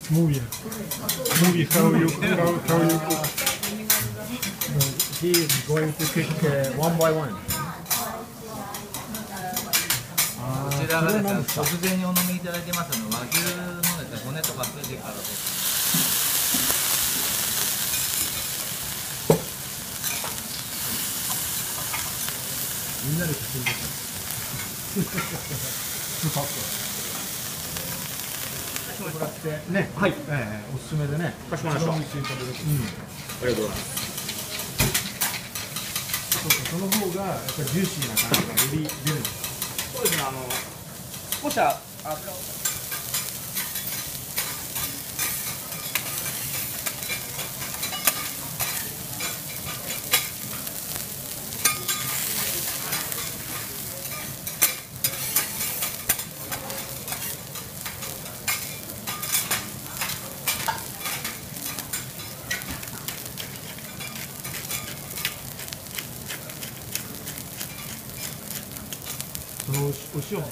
Movie. Movie, how you cook. He is going to cook one by one. こちらがですね、直前にお飲みいただけますのは和牛のですね、骨とか筋からです。 みんなで作る。もらってね、 はい、 おすすめでね。 かしこまりました。 一緒に食べる。 ありがとうございます。 そうそう、その方がやっぱりジューシーな感じがより出るんです。 そうですね、少し油を。 そのお塩も。